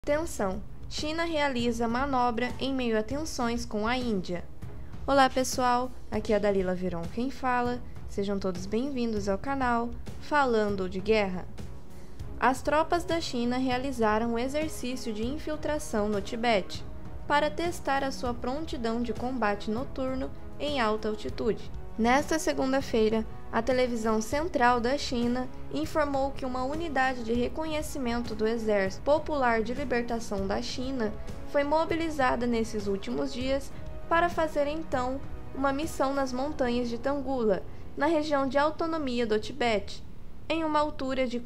Tensão. China realiza manobra em meio a tensões com a Índia. Olá pessoal, aqui é a Dalila Veron quem fala. Sejam todos bem-vindos ao canal Falando de Guerra. As tropas da China realizaram um exercício de infiltração no Tibete para testar a sua prontidão de combate noturno em alta altitude. Nesta segunda-feira, a televisão central da China informou que uma unidade de reconhecimento do Exército Popular de Libertação da China foi mobilizada nesses últimos dias para fazer então uma missão nas montanhas de Tangula, na região de autonomia do Tibete, em uma altura de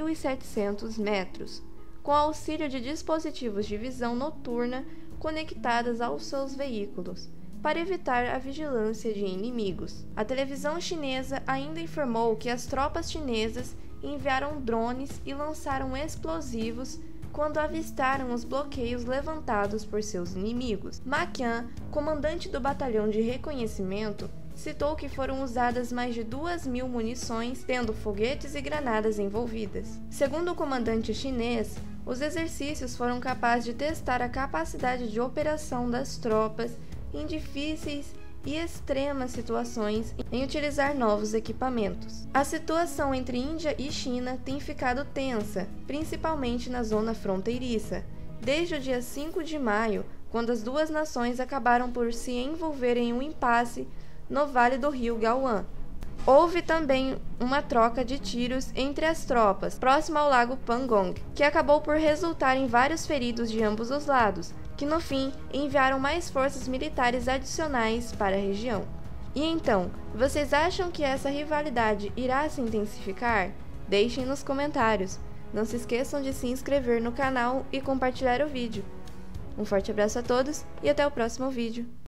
4.700 metros, com auxílio de dispositivos de visão noturna conectados aos seus veículos, para evitar a vigilância de inimigos. A televisão chinesa ainda informou que as tropas chinesas enviaram drones e lançaram explosivos quando avistaram os bloqueios levantados por seus inimigos. Ma Qian, comandante do batalhão de reconhecimento, citou que foram usadas mais de 2.000 munições, tendo foguetes e granadas envolvidas. Segundo o comandante chinês, os exercícios foram capazes de testar a capacidade de operação das tropas em difíceis e extremas situações em utilizar novos equipamentos. A situação entre Índia e China tem ficado tensa, principalmente na zona fronteiriça, desde o dia 5 de maio, quando as duas nações acabaram por se envolver em um impasse no vale do rio Galwan. Houve também uma troca de tiros entre as tropas, próximo ao lago Pangong, que acabou por resultar em vários feridos de ambos os lados, que no fim enviaram mais forças militares adicionais para a região. E então, vocês acham que essa rivalidade irá se intensificar? Deixem nos comentários. Não se esqueçam de se inscrever no canal e compartilhar o vídeo. Um forte abraço a todos e até o próximo vídeo.